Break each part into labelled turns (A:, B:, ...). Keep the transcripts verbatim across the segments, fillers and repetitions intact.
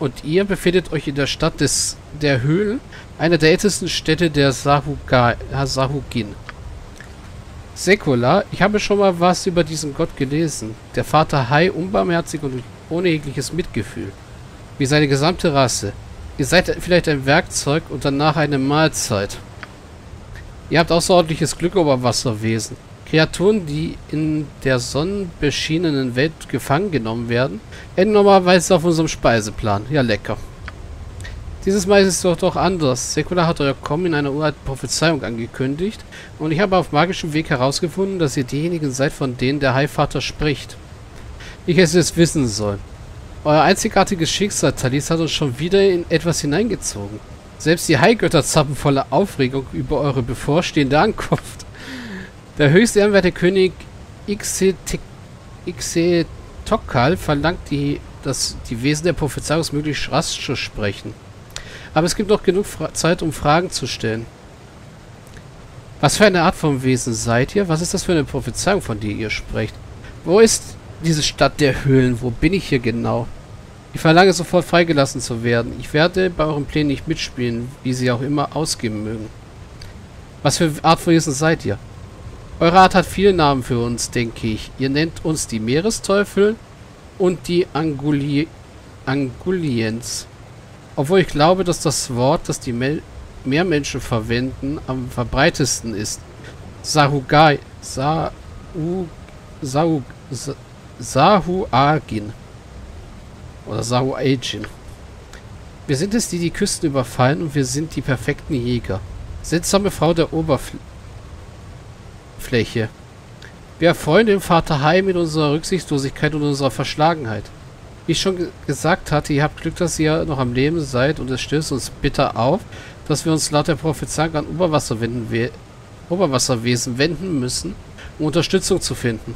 A: Und ihr befindet euch in der Stadt des der Höhlen, einer der ältesten Städte der Sahuga, Sahugin. Sekola, ich habe schon mal was über diesen Gott gelesen. Der Vater Hai, unbarmherzig und ohne jegliches Mitgefühl. Wie seine gesamte Rasse. Ihr seid vielleicht ein Werkzeug und danach eine Mahlzeit. Ihr habt außerordentliches Glück, Oberwasserwesen. Kreaturen, die in der sonnenbeschienenen Welt gefangen genommen werden, enden normalerweise auf unserem Speiseplan. Ja, lecker. Dieses Mal ist es doch doch anders. Sekola hat euer Kommen in einer uralten Prophezeiung angekündigt und ich habe auf magischem Weg herausgefunden, dass ihr diejenigen seid, von denen der Hai-Vater spricht. Ich hätte es wissen sollen. Euer einzigartiges Schicksal, Talis, hat uns schon wieder in etwas hineingezogen. Selbst die Hai-Götter zappen voller Aufregung über eure bevorstehende Ankunft. Der höchst ehrenwerte König Ixetokal verlangt, die, dass die Wesen der Prophezeiung möglichst rasch zu sprechen. Aber es gibt noch genug Fra Zeit, um Fragen zu stellen. Was für eine Art von Wesen seid ihr? Was ist das für eine Prophezeiung, von der ihr sprecht? Wo ist diese Stadt der Höhlen? Wo bin ich hier genau? Ich verlange sofort freigelassen zu werden. Ich werde bei euren Plänen nicht mitspielen, wie sie auch immer ausgehen mögen. Was für Art von Wesen seid ihr? Eure Art hat viele Namen für uns, denke ich. Ihr nennt uns die Meeresteufel und die Anguli Anguliens. Obwohl ich glaube, dass das Wort, das die Mel Meermenschen verwenden, am verbreitesten ist. Sahugai. Sahu... Sahu... Sahuagin. Oder Sahuagin. Wir sind es, die die Küsten überfallen und wir sind die perfekten Jäger. Seltsame Frau der Oberfläche. Fläche. Wir erfreuen den Vater Hai mit unserer Rücksichtslosigkeit und unserer Verschlagenheit. Wie ich schon ge gesagt hatte, ihr habt Glück, dass ihr noch am Leben seid und es stößt uns bitter auf, dass wir uns laut der Prophezeiung an Oberwasserwesen, we Oberwasserwesen wenden müssen, um Unterstützung zu finden.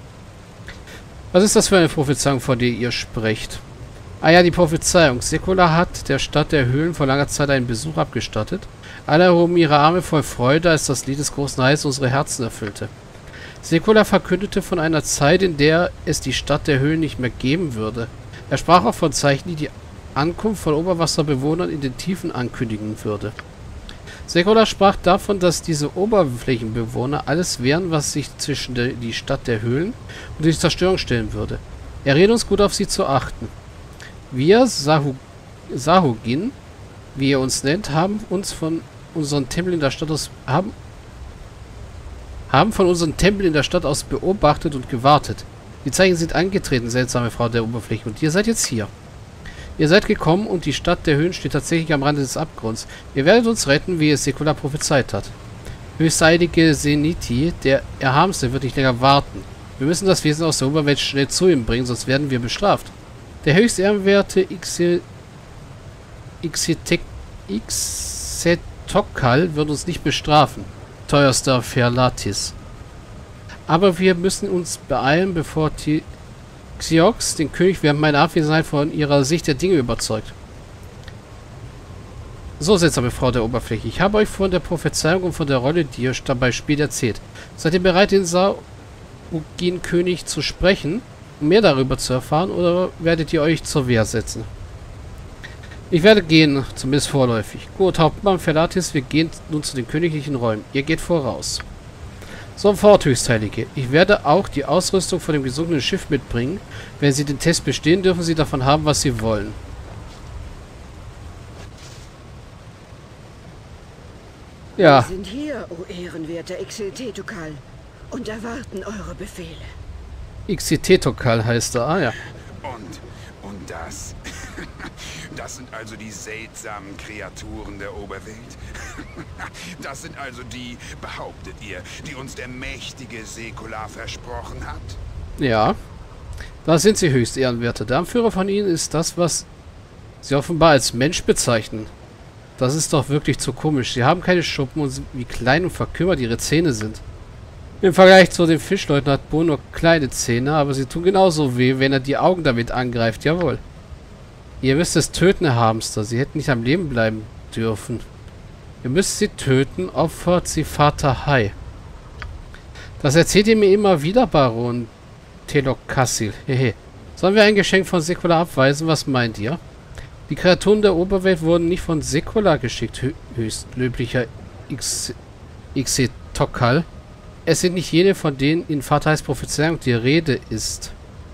A: Was ist das für eine Prophezeiung, von der ihr sprecht? Ah ja, die Prophezeiung. Sekola hat der Stadt der Höhlen vor langer Zeit einen Besuch abgestattet. Alle erhoben ihre Arme voll Freude, als das Lied des großen Hais unsere Herzen erfüllte. Sekola verkündete von einer Zeit, in der es die Stadt der Höhlen nicht mehr geben würde. Er sprach auch von Zeichen, die die Ankunft von Oberwasserbewohnern in den Tiefen ankündigen würde. Sekola sprach davon, dass diese Oberflächenbewohner alles wären, was sich zwischen der, die Stadt der Höhlen und die Zerstörung stellen würde. Er rät uns gut, auf sie zu achten. Wir, Sahu, Sahugin, wie ihr uns nennt, haben uns von unseren Tempel in der Stadt aus haben, haben von unseren Tempel in der Stadt aus beobachtet und gewartet. Die Zeichen sind angetreten, seltsame Frau der Oberfläche, und ihr seid jetzt hier. Ihr seid gekommen und die Stadt der Höhlen steht tatsächlich am Rande des Abgrunds. Ihr werdet uns retten, wie es Sekola prophezeit hat. Höchstheilige Seniti, der Erhabenste, wird nicht länger warten. Wir müssen das Wesen aus der Oberwelt schnell zu ihm bringen, sonst werden wir bestraft. Der höchst ehrenwerte Ixetokal wird uns nicht bestrafen, teuerster Ferlatis. Aber wir müssen uns beeilen, bevor Xiox den König während meiner Abwesenheit von ihrer Sicht der Dinge überzeugt. So, seltsame Frau der Oberfläche, ich habe euch von der Prophezeiung und von der Rolle, die ihr dabei spielt, erzählt. Seid ihr bereit, den Sahugin-König zu sprechen, um mehr darüber zu erfahren, oder werdet ihr euch zur Wehr setzen? Ich werde gehen, zumindest vorläufig. Gut, Hauptmann Ferlatis, wir gehen nun zu den königlichen Räumen. Ihr geht voraus. Sofort, Höchstheilige. Ich werde auch die Ausrüstung von dem gesunkenen Schiff mitbringen. Wenn Sie den Test bestehen, dürfen Sie davon haben, was Sie wollen. Ja.
B: Wir sind hier, o ehrenwerter Ixetokal, und erwarten eure Befehle.
A: Ixetokal heißt er, ah ja.
C: Und, und das? Das sind also die seltsamen Kreaturen der Oberwelt? Das sind also die, behauptet ihr, die uns der mächtige Sekola versprochen hat?
A: Ja. Da sind sie, höchst ehrenwerte. Der Anführer von ihnen ist das, was sie offenbar als Mensch bezeichnen. Das ist doch wirklich zu komisch. Sie haben keine Schuppen und wie klein und verkümmert ihre Zähne sind. Im Vergleich zu den Fischleuten hat Bo nur kleine Zähne, aber sie tun genauso weh, wenn er die Augen damit angreift. Jawohl. Ihr müsst es töten, Herr Hamster. Sie hätten nicht am Leben bleiben dürfen. Ihr müsst sie töten, opfert sie Vater Hai. Das erzählt ihr mir immer wieder, Baron Telokassil. Hehe. Sollen wir ein Geschenk von Sekola abweisen? Was meint ihr? Die Kreaturen der Oberwelt wurden nicht von Sekola geschickt, hö höchst löblicher Ixetokal. Es sind nicht jene, von denen in Fatahs Prophezeiung die Rede ist.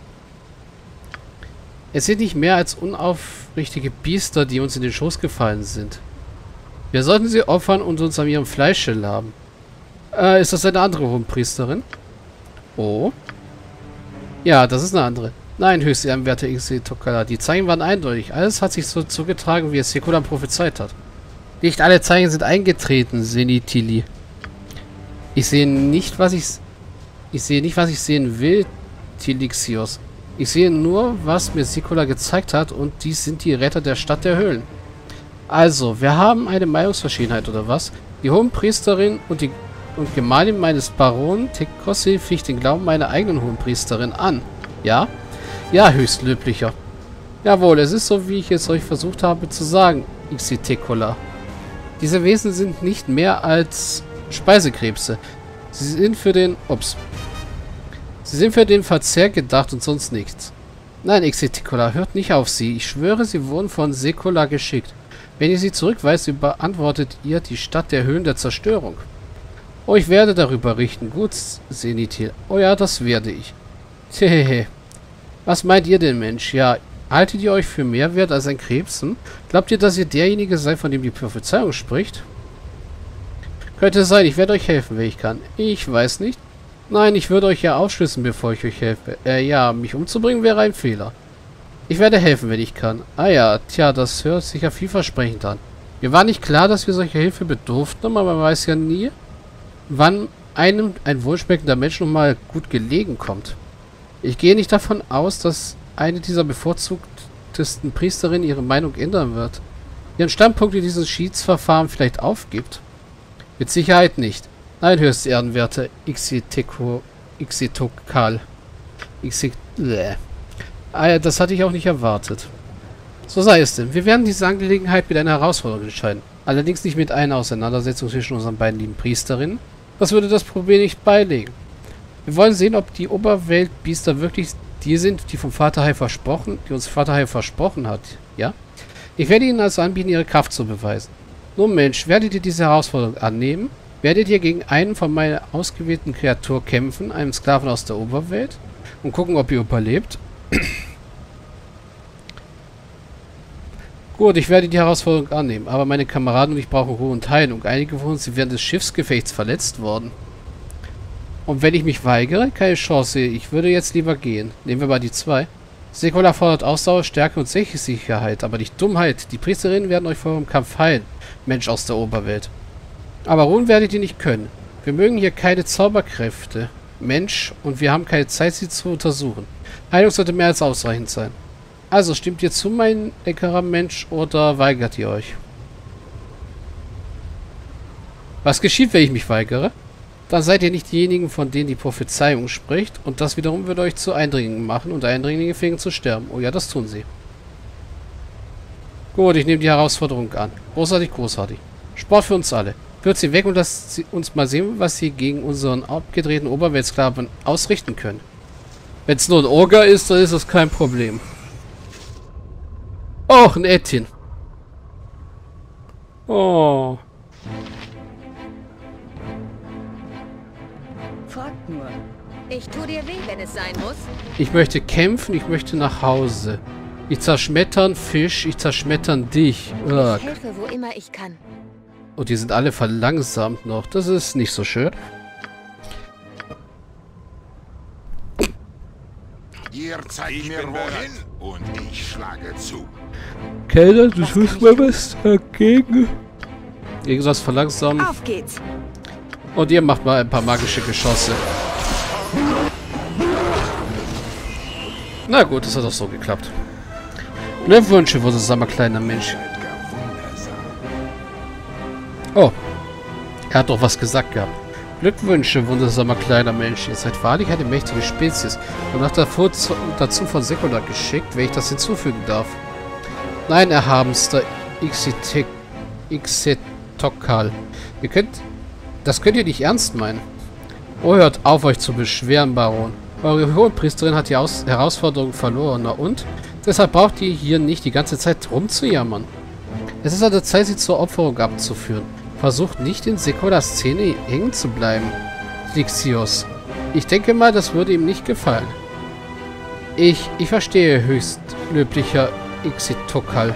A: Es sind nicht mehr als unaufrichtige Biester, die uns in den Schoß gefallen sind. Wir sollten sie opfern und uns an ihrem Fleische laben. Äh, ist das eine andere Hohenpriesterin? Oh. Ja, das ist eine andere. Nein, höchst ehrenwerter Ixetokala. Die Zeichen waren eindeutig. Alles hat sich so zugetragen, wie es Sekola prophezeit hat. Nicht alle Zeichen sind eingetreten, Senitili. Ich sehe nicht, was ich... Ich sehe nicht, was ich sehen will, Tilixios. Ich sehe nur, was mir Sekola gezeigt hat, und dies sind die Retter der Stadt der Höhlen. Also, wir haben eine Meinungsverschiedenheit, oder was? Die Hohenpriesterin und die und Gemahlin meines Baron Tekossi ficht den Glauben meiner eigenen Hohenpriesterin an. Ja? Ja, höchst löblicher. Jawohl, es ist so, wie ich es euch versucht habe zu sagen, Ixitekola. Diese Wesen sind nicht mehr als Speisekrebse. Sie sind für den... Ups. Sie sind für den Verzehr gedacht und sonst nichts. Nein, Ixitekola, hört nicht auf sie. Ich schwöre, sie wurden von Sekola geschickt. Wenn ihr sie zurückweist, beantwortet ihr die Stadt der Höhen der Zerstörung. Oh, ich werde darüber richten. Gut, Senitil. Oh ja, das werde ich. Hehehe. Was meint ihr denn, Mensch? Ja, haltet ihr euch für mehr wert als ein Krebsen? Glaubt ihr, dass ihr derjenige seid, von dem die Prophezeiung spricht? Könnte sein, ich werde euch helfen, wenn ich kann. Ich weiß nicht. Nein, ich würde euch ja aufschlüsseln, bevor ich euch helfe. Äh, ja, mich umzubringen wäre ein Fehler. Ich werde helfen, wenn ich kann. Ah ja, tja, das hört sich ja vielversprechend an. Mir war nicht klar, dass wir solche Hilfe bedurften, aber man weiß ja nie, wann einem ein wohlschmeckender Mensch nun mal gut gelegen kommt. Ich gehe nicht davon aus, dass eine dieser bevorzugtesten Priesterinnen ihre Meinung ändern wird. Ihren Standpunkt in diesem Schiedsverfahren vielleicht aufgibt. Mit Sicherheit nicht. Nein, höchst ehrenwerter Ixiteko, Ixitokal. Ixit... Ah, das hatte ich auch nicht erwartet. So sei es denn. Wir werden diese Angelegenheit mit einer Herausforderung entscheiden. Allerdings nicht mit einer Auseinandersetzung zwischen unseren beiden lieben Priesterinnen. Das würde das Problem nicht beilegen. Wir wollen sehen, ob die Oberweltbiester wirklich die sind, die vom Vater Hai versprochen, die uns Vater Hai versprochen hat. Ja? Ich werde Ihnen also anbieten, Ihre Kraft zu beweisen. Nun Mensch, werdet ihr diese Herausforderung annehmen? Werdet ihr gegen einen von meiner ausgewählten Kreatur kämpfen, einem Sklaven aus der Oberwelt, und gucken, ob ihr überlebt? Gut, ich werde die Herausforderung annehmen, aber meine Kameraden und ich brauchen Ruhe und Heilung. Einige von uns sind während des Schiffsgefechts verletzt worden. Und wenn ich mich weigere, keine Chance. Ich würde jetzt lieber gehen. Nehmen wir mal die zwei. Sekola fordert Ausdauer, Stärke und Sicherheit, aber nicht Dummheit. Die Priesterinnen werden euch vor dem Kampf heilen, Mensch aus der Oberwelt. Aber ruhen werdet ihr nicht können. Wir mögen hier keine Zauberkräfte, Mensch, und wir haben keine Zeit, sie zu untersuchen. Heilung sollte mehr als ausreichend sein. Also, stimmt ihr zu, mein leckerer Mensch, oder weigert ihr euch? Was geschieht, wenn ich mich weigere? Dann seid ihr nicht diejenigen, von denen die Prophezeiung spricht, und das wiederum würde euch zu Eindringlingen machen, und Eindringlinge fähigen zu sterben. Oh ja, das tun sie. Gut, ich nehme die Herausforderung an. Großartig, großartig. Sport für uns alle. Führt sie weg und lasst sie uns mal sehen, was sie gegen unseren abgedrehten Oberweltsklaven ausrichten können. Wenn es nur ein Orga ist, dann ist das kein Problem. Oh, ein Ettin. Oh.
D: Fragt nur. Ich tu dir weh, wenn es sein muss.
A: Ich möchte kämpfen, ich möchte nach Hause. Ich zerschmettern Fisch, ich zerschmettern dich. Ugh.
D: Ich helfe, wo immer ich kann.
A: Und die sind alle verlangsamt noch. Das ist nicht so schön.
C: Ihr zeigt mir wohin und ich schlage zu.
A: Kellner, du tust mal was dagegen. Irgendwas verlangsamen.
D: Auf geht's.
A: Und ihr macht mal ein paar magische Geschosse. Na gut, das hat auch so geklappt. Glückwünsche, wundersamer kleiner Mensch. Oh. Er hat doch was gesagt gehabt. Glückwünsche, wundersamer kleiner Mensch. Ihr seid wahrlich eine mächtige Spezies. Und noch davor, dazu von Sekola geschickt, wenn ich das hinzufügen darf. Nein, erhabenster Ixitokal. Ihr könnt... Das könnt ihr nicht ernst meinen. Oh, hört auf, euch zu beschweren, Baron. Eure Hohenpriesterin hat die Aus Herausforderung verloren. Na und? Deshalb braucht ihr hier nicht die ganze Zeit rumzujammern. Es ist an der Zeit, sie zur Opferung abzuführen. Versucht nicht in Sekolas Szene hängen zu bleiben, Lixios. Ich denke mal, das würde ihm nicht gefallen. Ich, ich verstehe höchst löblicher Ixitokal.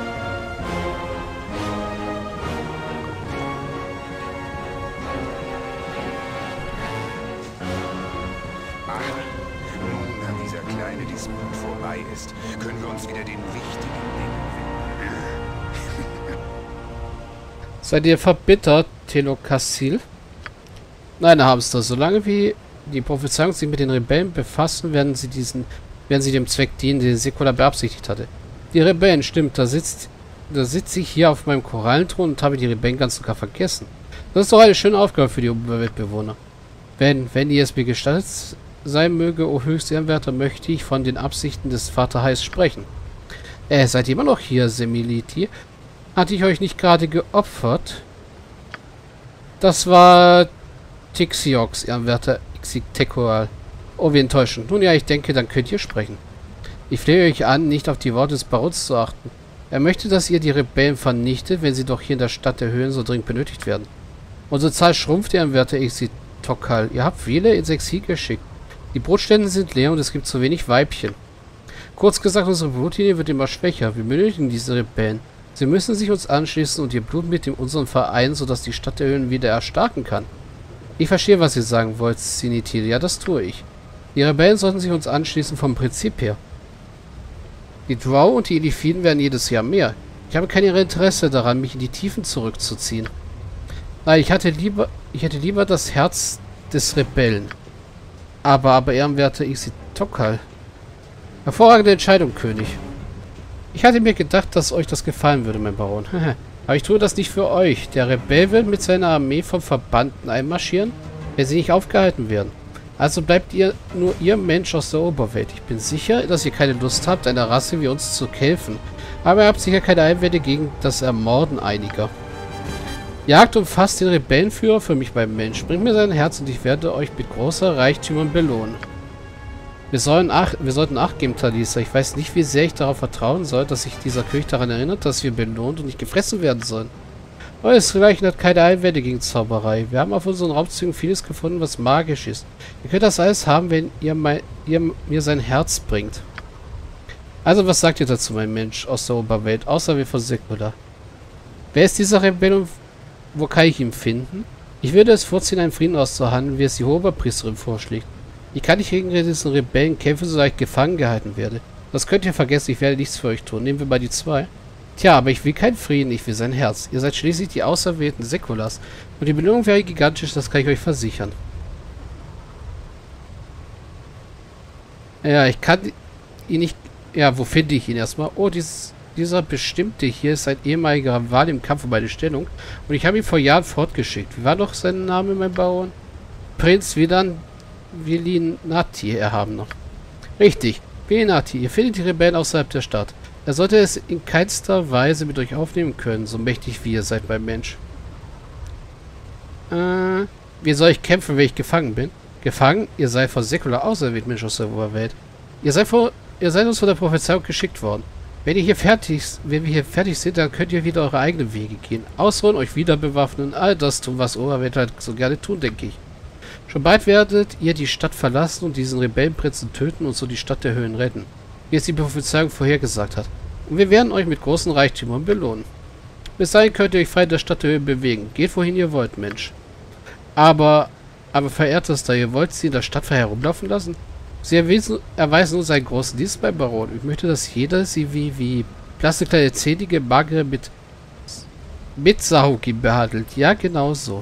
C: Ist, können wir uns wieder den wichtigen Dingen widmen.
A: Seid ihr verbittert, Telokassil? Nein, Hamster. Solange wie die Prophezeiung sich mit den Rebellen befassen, werden sie diesen, werden sie dem Zweck dienen, den Sekola beabsichtigt hatte. Die Rebellen, stimmt, da sitzt, da sitze ich hier auf meinem Korallenthron und habe die Rebellen ganz sogar vergessen. Das ist doch eine schöne Aufgabe für die Oberweltbewohner. Wenn, wenn ihr es mir gestattet sein möge, o höchst Ehrenwerter, möchte ich von den Absichten des Vater Heiß sprechen. Äh, seid ihr immer noch hier, Semiliti? Hatte ich euch nicht gerade geopfert? Das war Tixiox, Ehrenwerter Ixitekoal. Oh, wie enttäuschend. Nun ja, ich denke, dann könnt ihr sprechen. Ich flehe euch an, nicht auf die Worte des Barons zu achten. Er möchte, dass ihr die Rebellen vernichtet, wenn sie doch hier in der Stadt der Höhlen so dringend benötigt werden. Unsere Zahl schrumpft, Ehrenwerter Ixitokal. Ihr habt viele ins Exil geschickt. Die Brutständen sind leer und es gibt zu wenig Weibchen. Kurz gesagt, unsere Blutlinie wird immer schwächer. Wir benötigen diese Rebellen. Sie müssen sich uns anschließen und ihr Blut mit dem unseren vereinen, sodass die Stadt der Höhlen wieder erstarken kann. Ich verstehe, was ihr sagen wollt, Sinitil. Ja, das tue ich. Die Rebellen sollten sich uns anschließen vom Prinzip her. Die Drow und die Elifiden werden jedes Jahr mehr. Ich habe kein Interesse daran, mich in die Tiefen zurückzuziehen. Nein, ich hatte lieber, ich hätte lieber das Herz des Rebellen. Aber, aber ehrenwerter Ixitokal. Hervorragende Entscheidung, König. Ich hatte mir gedacht, dass euch das gefallen würde, mein Baron. Aber ich tue das nicht für euch. Der Rebell wird mit seiner Armee vom Verbannten einmarschieren, wenn sie nicht aufgehalten werden. Also bleibt ihr nur ihr Mensch aus der Oberwelt. Ich bin sicher, dass ihr keine Lust habt, einer Rasse wie uns zu kämpfen. Aber ihr habt sicher keine Einwände gegen das Ermorden einiger. Jagt und fasst den Rebellenführer für mich, mein Mensch. Bringt mir sein Herz und ich werde euch mit großer Reichtümern belohnen. Wir, sollen ach, wir sollten Acht geben, Talisa. Ich weiß nicht, wie sehr ich darauf vertrauen soll, dass sich dieser König daran erinnert, dass wir belohnt und nicht gefressen werden sollen. Eures Reichen hat keine Einwände gegen Zauberei. Wir haben auf unseren Raubzügen vieles gefunden, was magisch ist. Ihr könnt das alles haben, wenn ihr, mein, ihr mir sein Herz bringt. Also, was sagt ihr dazu, mein Mensch aus der Oberwelt, außer wir von Sekola? Wer ist dieser Rebell und wo kann ich ihn finden? Ich würde es vorziehen, einen Frieden auszuhandeln, wie es die Oberpriesterin vorschlägt. Ich kann nicht gegen diesen Rebellen kämpfen, solange ich gefangen gehalten werde. Das könnt ihr vergessen, ich werde nichts für euch tun. Nehmen wir mal die zwei. Tja, aber ich will keinen Frieden, ich will sein Herz. Ihr seid schließlich die Auserwählten Sekolas. Und die Belohnung wäre gigantisch, das kann ich euch versichern. Ja, ich kann ihn nicht... Ja, wo finde ich ihn erstmal? Oh, dieses... Dieser Bestimmte hier ist ein ehemaliger Rival im Kampf um meine Stellung und ich habe ihn vor Jahren fortgeschickt. Wie war doch sein Name, mein Baron? Prinz Vilan Vilinati, Erhabener. Richtig, Vilinati. Ihr findet die Rebellen außerhalb der Stadt. Er sollte es in keinster Weise mit euch aufnehmen können, so mächtig wie ihr seid, mein Mensch. Äh, wie soll ich kämpfen, wenn ich gefangen bin? Gefangen? Ihr seid von Sekola auserwählt, Mensch aus der Oberwelt. Ihr seid, vor, ihr seid uns von der Prophezeiung geschickt worden. Wenn ihr hier fertig, wenn wir hier fertig sind, dann könnt ihr wieder eure eigenen Wege gehen. Ausruhen, euch wieder bewaffnen, all das tun, was Oberwelt halt so gerne tun, denke ich. Schon bald werdet ihr die Stadt verlassen und diesen Rebellenprinzen töten und so die Stadt der Höhlen retten. Wie es die Prophezeiung vorhergesagt hat. Und wir werden euch mit großen Reichtümern belohnen. Bis dahin könnt ihr euch frei in der Stadt der Höhlen bewegen. Geht wohin ihr wollt, Mensch. Aber, aber verehrtester, ihr wollt sie in der Stadt frei herumlaufen lassen? Sie erweisen, erweisen uns einen großen Dienst beim Baron. Ich möchte, dass jeder sie wie, wie blasse kleine zähnige Magere mit, mit Sahuki behandelt. Ja, genau so.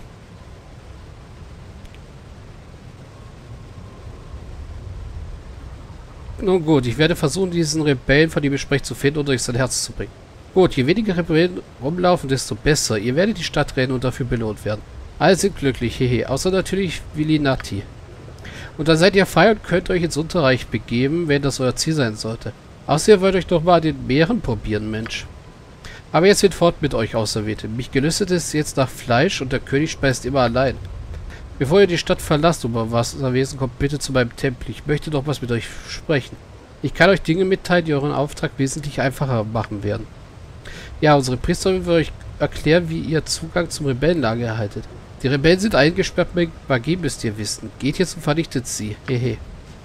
A: Nun gut, ich werde versuchen, diesen Rebellen, von dem ich spreche, zu finden und durch sein Herz zu bringen. Gut, je weniger Rebellen rumlaufen, desto besser. Ihr werdet die Stadt rennen und dafür belohnt werden. Alle sind glücklich, hehe. Außer natürlich Vilinati. Und dann seid ihr frei und könnt euch ins Unterreich begeben, wenn das euer Ziel sein sollte. Außer ihr wollt euch doch mal den Meeren probieren, Mensch. Aber jetzt wird fort mit euch, Auserwählte. Mich gelüstet es jetzt nach Fleisch und der König speist immer allein. Bevor ihr die Stadt verlasst, Oberwasserwesen, kommt bitte zu meinem Tempel. Ich möchte doch was mit euch sprechen. Ich kann euch Dinge mitteilen, die euren Auftrag wesentlich einfacher machen werden. Ja, unsere Priesterin wird euch erklären, wie ihr Zugang zum Rebellenlager erhaltet. Die Rebellen sind eingesperrt mit Magie, müsst ihr wissen. Geht jetzt und vernichtet sie. Hehe.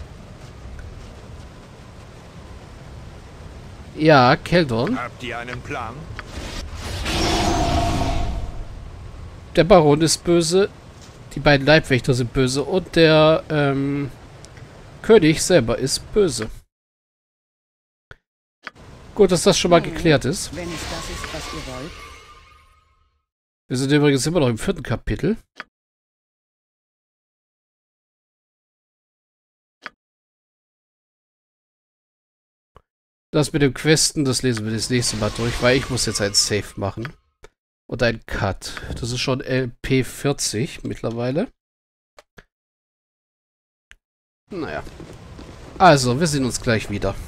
A: Ja, Keldon.
C: Habt ihr einen Plan?
A: Der Baron ist böse. Die beiden Leibwächter sind böse. Und der ähm, König selber ist böse. Gut, dass das schon mal geklärt ist.
B: Wenn es das ist, was ihr wollt.
A: Wir sind übrigens immer noch im vierten Kapitel. Das mit dem Questen, das lesen wir das nächste Mal durch, weil ich muss jetzt ein Save machen. Und ein Cut. Das ist schon L P vierzig mittlerweile. Naja. Also, wir sehen uns gleich wieder.